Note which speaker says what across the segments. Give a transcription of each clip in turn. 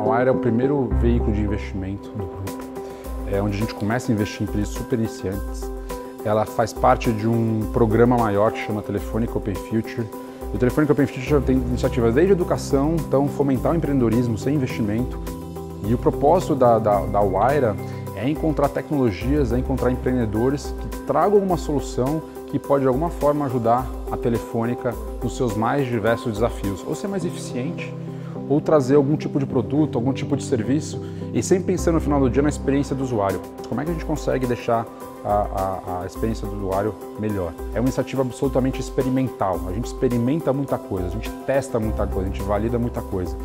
Speaker 1: Wire é o primeiro veículo de investimento do grupo, onde a gente começa a investir em empresas super iniciantes. Ela faz parte de um programa maior que chama Telefônica Open Future. O Telefônica Open Future tem iniciativas desde educação, então fomentar o empreendedorismo sem investimento. E o propósito da Wire é encontrar tecnologias, é encontrar empreendedores que tragam alguma solução que pode de alguma forma ajudar a Telefônica nos seus mais diversos desafios, ou ser mais eficiente, ou trazer algum tipo de produto, algum tipo de serviço, e sempre pensando no final do dia na experiência do usuário. Como é que a gente consegue deixar a experiência do usuário melhor? É uma iniciativa absolutamente experimental, a gente experimenta muita coisa, a gente testa muita coisa, a gente valida muita coisa.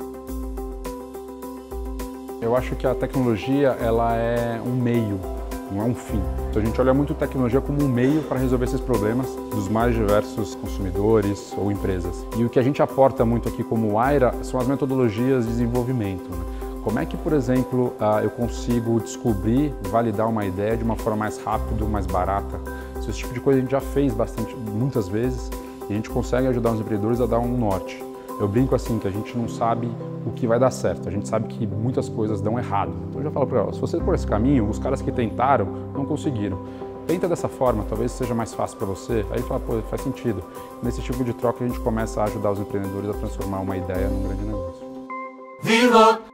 Speaker 1: Eu acho que a tecnologia ela é um meio, não é um fim. Então a gente olha muito a tecnologia como um meio para resolver esses problemas dos mais diversos consumidores ou empresas. E o que a gente aporta muito aqui como Wire são as metodologias de desenvolvimento. Como é que, por exemplo, eu consigo descobrir, validar uma ideia de uma forma mais rápida, mais barata? Esse tipo de coisa a gente já fez muitas vezes e a gente consegue ajudar os empreendedores a dar um norte. Eu brinco assim, que a gente não sabe o que vai dar certo, a gente sabe que muitas coisas dão errado. Então eu já falo para ela, se você for esse caminho, os caras que tentaram não conseguiram. Tenta dessa forma, talvez seja mais fácil para você. Aí fala, pô, faz sentido. Nesse tipo de troca a gente começa a ajudar os empreendedores a transformar uma ideia num grande negócio.
Speaker 2: Vivo!